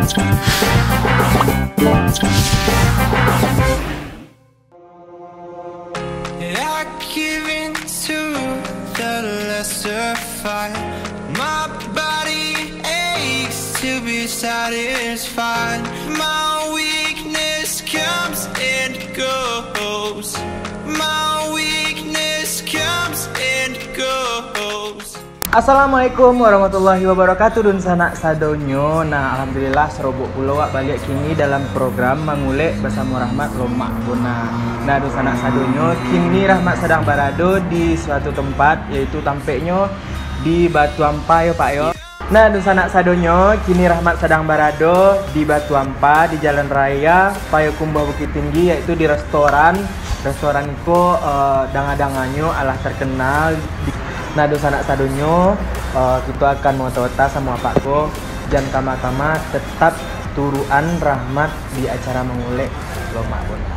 I give in to the lesser fight. My body aches to be satisfied. My weakness comes and goes. My weakness comes and goes. Assalamualaikum warahmatullahi wabarakatuh. Dun sanak sadonyo. Nah, alhamdulillah serobok pulau wak balik kini dalam program Mangulek bersama Rahmat Lomak Bona. Nah, dun sanak sadonyo kini Rahmat sedang berada di suatu tempat, yaitu tampaknya di Batu Ampah ya Pak yo. Nah, dun sanak sadonyo kini Rahmat sedang berada di Batu Ampah di Jalan Raya Payakumbuh Bukit Tinggi, yaitu di restoran itu danga-danganyo alah terkenal. Nah, dosa anak sadonyo kita akan mau tawata sama Pakko jangan kama-kama tetap turuan Rahmat di acara Mangulek Lomak Bona.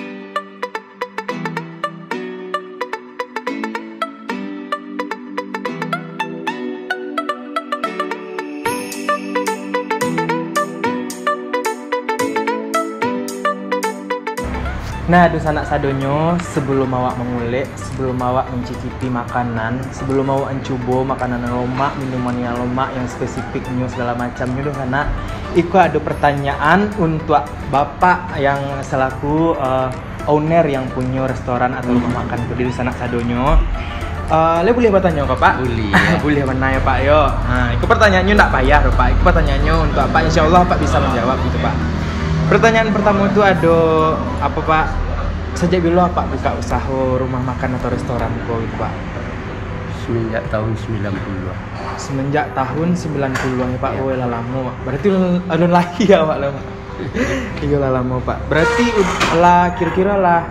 Nah, dosa anak sadonyo sebelum awak mengulek, sebelum awak mencicipi makanan, sebelum awak mencoba makanan lomak, minuman yang lomak yang spesifiknya segala macamnya, dosa anak iku ada pertanyaan untuk bapak yang selaku owner yang punya restoran atau rumah makan di dosa anak sadonyo. Le boleh bertanya ke Pak? Boleh. Boleh mana ya Pak yo. Nah, itu pertanyaannya enggak payah loh Pak. Itu pertanyaannya untuk Pak, insyaallah Pak bisa menjawab gitu Pak. Pertanyaan pertama itu ada apa Pak? Sejak bila Pak buka usaha rumah makan atau restoran kok itu Pak? Semenjak tahun 90-an. Semenjak tahun 90-an ya Pak. Ya. Oh, lama Pak. Berarti alun lagi ya Pak lama. Iya lama Pak. Berarti lah kira-kira lah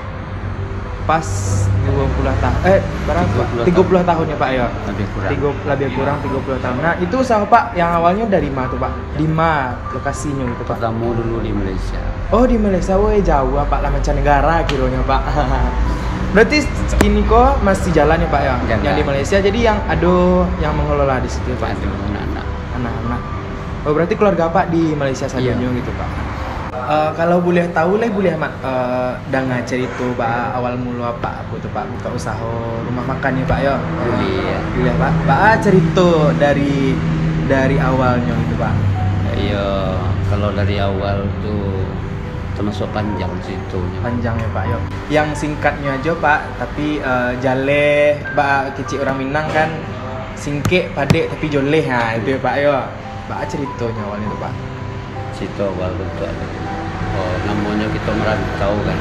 pas 20 tahun. Berapa? 30 tahun ya Pak ya. Lebih kurang 30 tahun. Nah, itu usaha Pak yang awalnya dari mana tuh Pak? Di mana lokasinya gitu Pak? Pertama dulu di Malaysia. Oh, di Malaysia, woi jauh Pak lah mancanegara kiranya Pak. Berarti ini kok masih jalan ya Pak ya? Jalan. Yang di Malaysia, jadi yang yang mengelola di situ ya Pak? Ada anak-anak. Oh, berarti keluarga Pak di Malaysia saja gitu Pak? Kalau boleh tahu boleh Mat dengan cerita Pak awal mula Pak apa tuh Pak buka usaha rumah makan ya Pak ya? Boleh Pak. Pak cerita dari awalnya gitu Pak. Iya, kalau dari awal tuh termasuk panjang ceritanya. Panjang ya Pak ya. Yang singkatnya aja Pak, tapi jale Pak kecil orang Minang kan singkek padek tapi joleh itu ya Pak ya. Pak ceritanya awalnya tuh Pak. Cerita awal betul. Namanya kita merantau kan.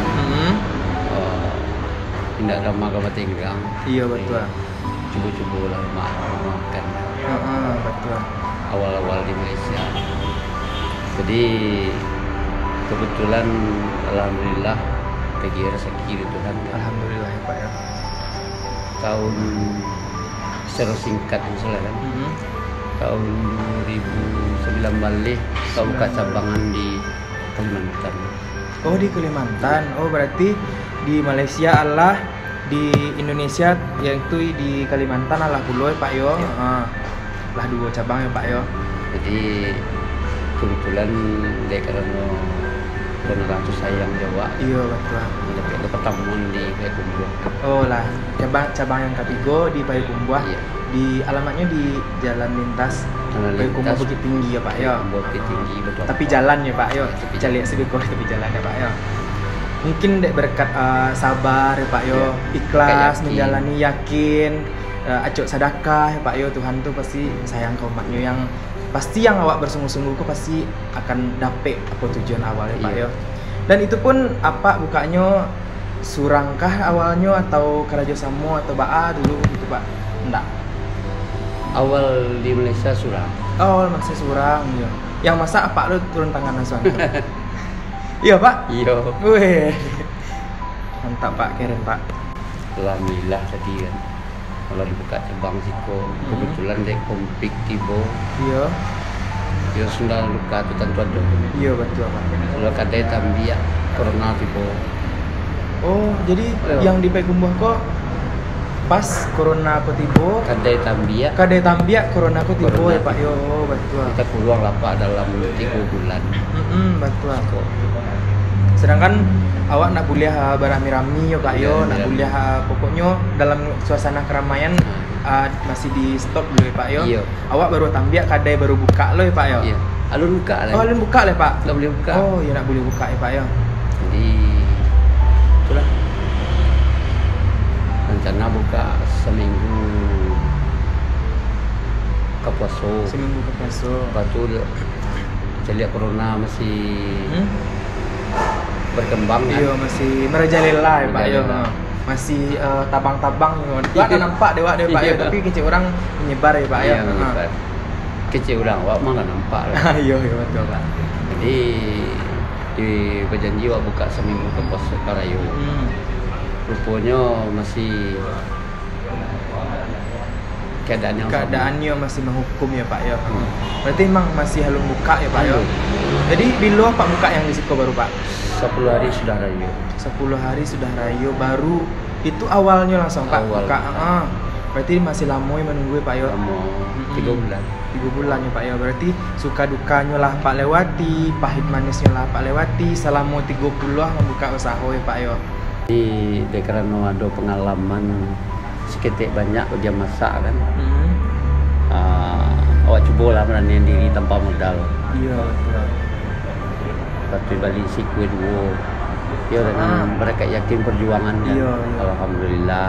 Tidak lama ke Batinggang. Iya betul. Coba-coba lah makan. Betul. Awal-awal di Malaysia. Jadi kebetulan alhamdulillah bagi rezeki Tuhan. Alhamdulillah ya Pak ya. Tahun secara singkat misalnya kan. Tahun 2009 balik kita buka cabangan di Kalimantan. Oh, di Kalimantan. Oh, berarti di Malaysia Allah, di Indonesia yaitu di Kalimantan Allah pulau ya Pak yo. Lah dua cabang ya Pak yo. Jadi kebetulan dia karena ratu sayang Jawa. Iya betul. Ada pertemuan di Payakumbuh. Oh lah, cabang yang ketiga di Payakumbuh. Iya. Di alamatnya di Jalan Lintas Payakumbuh Bukit Tinggi ya Pak ya. Bukit Tinggi betul. Tapi jalan ya Pak ya. Tapi Cari sedekah tapi jalan ya Pak ya. Mungkin dek berkat sabar ya Pak yo, ikhlas menjalani, yakin, acok sedekah ya Pak yo, Tuhan tuh pasti sayang ke umatnya yang pasti yang awak bersungguh-sungguh kok pasti akan dapet apa tujuan awalnya Pak yo. Dan itu pun apa bukanya surangkah awalnya atau kerjasama atau baa dulu gitu Pak? Enggak. Awal di Malaysia surang. Awal masih surang ya. Yang masa apa lu turun tangan langsung? Iya Pak? Iya. Wih. Mantap Pak, keren Pak. Alhamdulillah tadi kan. Kalau dibuka cabang Siko, kebetulan dia kompik tiba. Iya. Dia sudah luka tu tentuan tu. Iya betul Pak. Kalau kata tambia corona tiba. Oh, jadi yang di Payakumbuh kok pas corona aku tiba Kadai tambia tambia corona aku tiba Corona ya Pak yo, betul. kita peluang lah Pak dalam 3 bulan. Betul. Sedangkan awak nak kuliah berami-rami yo Pak yo, nak kuliah pokoknya dalam suasana keramaian masih di stop dulu ya Pak yo. Iya. Awak baru tambia kadai baru buka lo ya Pak yo. Iya. Alun buka lah. Oh, alun buka lah Pak. Nggak boleh buka. Oh, ya nak boleh buka ya Pak yo. Jadi itulah rencana buka seminggu ke puasa. Seminggu ke puasa. Lepas tu saya lihat corona masih berkembang kan. Iya, masih merajalela ya Pak yo. Merajalela. Masih tabang-tabang yo. Pak tak nampak dewa Pak yo, tapi kecil orang menyebar ya Pak yo. Iya, menyebar. Kecil orang awak mah nggak nampak lah. Iya, betul Pak. Jadi di berjanji awak buka seminggu ke pos Karayu. Rupanya masih keadaannya masih menghukum ya Pak ya. Berarti emang masih halung buka ya Pak ya. Jadi bila Pak buka yang di Siko baru Pak? 10 hari sudah rayu. 10 hari sudah rayu baru itu awalnya langsung Pak Awal. buka. Berarti masih lama ya menunggu ya Pak ya. Lama 3 bulan. 3 bulan ya Pak ya. Berarti suka dukanya lah Pak lewati, pahit manisnya lah Pak lewati selama 30 membuka usaha ya Pak ya. Jadi karena ada pengalaman seketik banyak dia masak kan. Awak coba lah beraniin diri tanpa modal. Iya betul. Tapi balik sikwe dua. Ya dengan mereka yakin perjuangan kan. Iya. Alhamdulillah.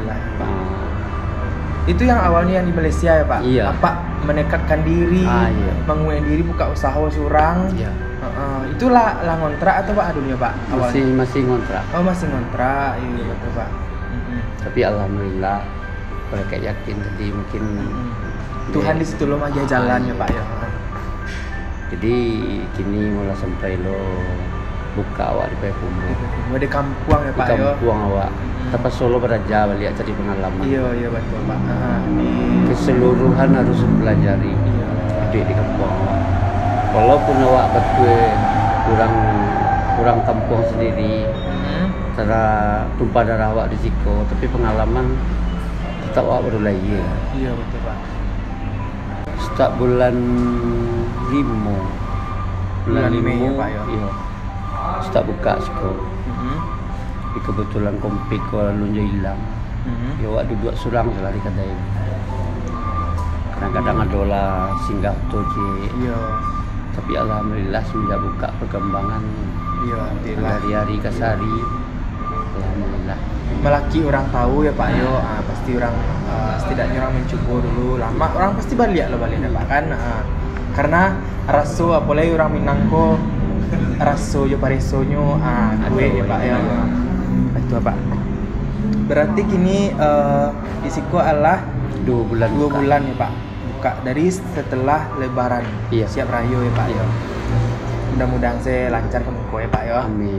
Itu yang awalnya yang di Malaysia ya Pak? Iya. Apa menekatkan diri, Iya. menguasai diri buka usaha surang. Iya. Itulah lah ngontrak atau Pak adunya Pak awalnya? Masih ngontrak. Oh masih ngontrak, iya betul Pak. Tapi alhamdulillah mereka yakin jadi mungkin Tuhan di situ lo aja jalan ya Pak ya. Jadi kini mulai sampai lo buka awak di Payakumbuh. Di kampung ya Di Pak ya. kampung awak. Tapi Solo beraja balik cari pengalaman. Iya betul Pak. Keseluruhan harus pelajari. Hidup di kampung awak. Walaupun awak betul kurang kampung sendiri, cara tumpah darah awak di Siko, tapi pengalaman tetap awak baru lagi. Iya betul Pak. Setiap bulan 5 Bulan Mei ya, Pak, ya? Iya. Setiap buka Siko. Di kebetulan kompik Kuala Lunjo hilang. Ya awak duduk surang sekali kadai. Kadang-kadang ada lah singgah toje. Iya. Tapi alhamdulillah semenjak buka perkembangan Iya, dari hari ke hari, alhamdulillah. Melaki orang tahu ya Pak yo, pasti orang setidaknya orang mencoba dulu lama orang pasti balik Pak kan, karena raso apalagi orang Minangko raso yo paresonyo gue ya Pak ya. Itu Pak. Berarti kini di Siko adalah 2 bulan. 2 bulan ya Pak. Buka dari setelah Lebaran. Iya. Siap rayo ya Pak ya. Mudah-mudahan saya lancar ke Mko ya Pak ya. Amin.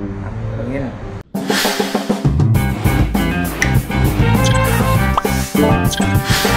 Amin.